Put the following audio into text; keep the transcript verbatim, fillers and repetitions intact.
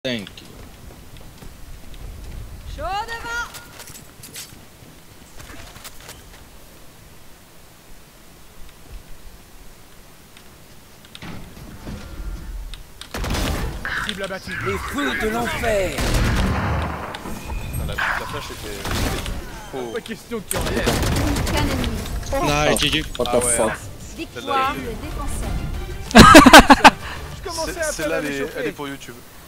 Thank you. Chaud devant. Cible abattue. Les feux de l'enfer. La, la flash était... Oh. Pas question que tu en aies. Aucun ennemi. Nice, G G. What Ah the ouais, fuck? Victoire des défenseurs. Je commençais à Celle-là, peine à elle, est- m'échauffer. elle est pour YouTube.